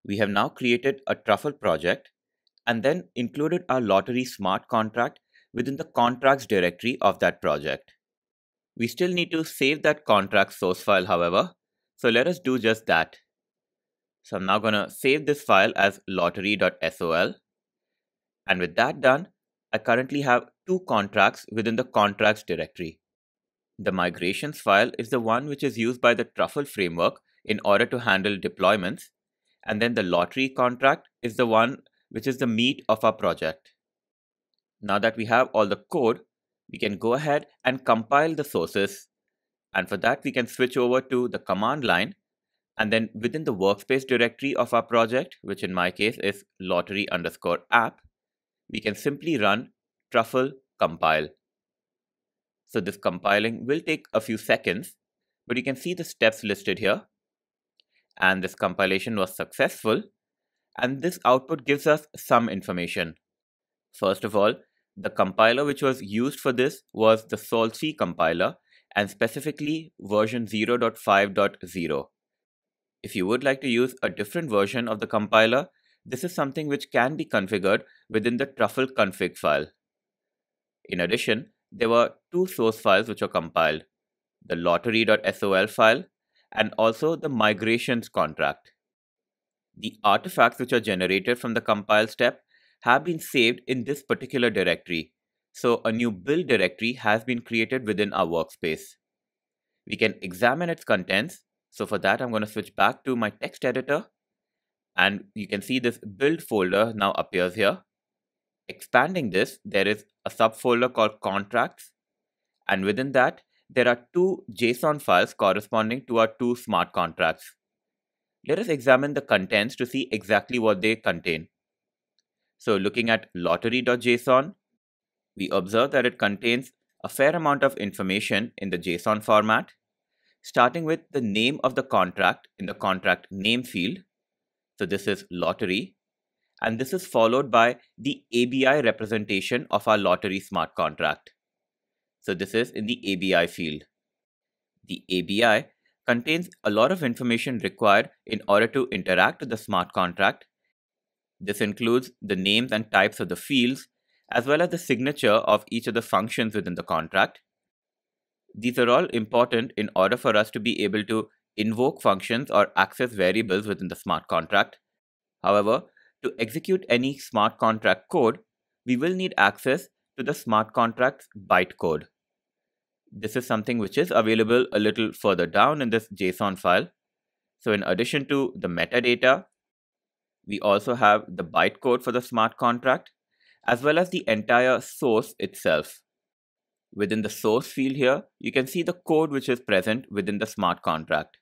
We have now created a Truffle project and then included our lottery smart contract within the contracts directory of that project. We still need to save that contract source file, however, so let us do just that. So I'm now going to save this file as lottery.sol. And with that done, I currently have two contracts within the contracts directory. The migrations file is the one which is used by the Truffle framework in order to handle deployments, and then the lottery contract is the one which is the meat of our project. Now that we have all the code, we can go ahead and compile the sources, and for that we can switch over to the command line, and then within the workspace directory of our project, which in my case is lottery_app, we can simply run truffle compile. So this compiling will take a few seconds, but you can see the steps listed here. And this compilation was successful, and this output gives us some information. First of all, the compiler which was used for this was the Solc compiler, and specifically version 0.5.0. If you would like to use a different version of the compiler, this is something which can be configured within the truffle config file. In addition, there were two source files which were compiled, the lottery.sol file and also the migrations contract. The artifacts which are generated from the compile step have been saved in this particular directory, so a new build directory has been created within our workspace. We can examine its contents, so for that I'm going to switch back to my text editor, and you can see this build folder now appears here. Expanding this, there is a subfolder called contracts, and within that there are two JSON files corresponding to our two smart contracts. Let us examine the contents to see exactly what they contain. So looking at lottery.json, we observe that it contains a fair amount of information in the JSON format, starting with the name of the contract in the contract name field. So this is lottery, and this is followed by the ABI representation of our lottery smart contract. So this is in the ABI field. The ABI contains a lot of information required in order to interact with the smart contract. This includes the names and types of the fields, as well as the signature of each of the functions within the contract. These are all important in order for us to be able to invoke functions or access variables within the smart contract. However, to execute any smart contract code, we will need access to the smart contract's bytecode. This is something which is available a little further down in this JSON file. So in addition to the metadata, we also have the bytecode for the smart contract, as well as the entire source itself. Within the source field here, you can see the code which is present within the smart contract.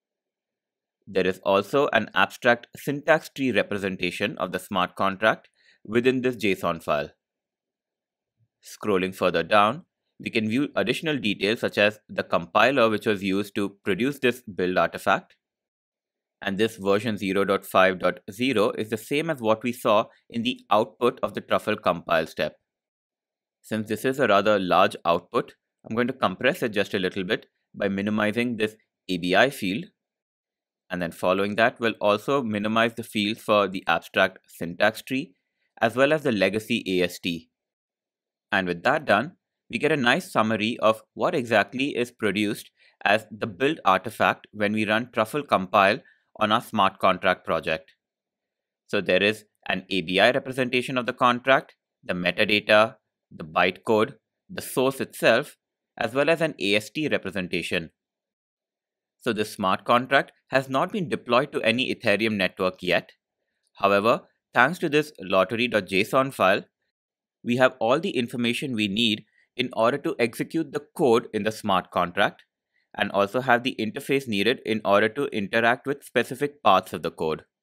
There is also an abstract syntax tree representation of the smart contract within this JSON file. Scrolling further down, we can view additional details such as the compiler which was used to produce this build artifact. And this version 0.5.0 is the same as what we saw in the output of the Truffle compile step. Since this is a rather large output, I'm going to compress it just a little bit by minimizing this ABI field. And then following that, we'll also minimize the fields for the abstract syntax tree as well as the legacy AST. And with that done, we get a nice summary of what exactly is produced as the build artifact when we run Truffle compile on our smart contract project. So there is an ABI representation of the contract, the metadata, the bytecode, the source itself, as well as an AST representation. So the smart contract has not been deployed to any Ethereum network yet. However, thanks to this lottery.json file, we have all the information we need in order to execute the code in the smart contract, and also have the interface needed in order to interact with specific parts of the code.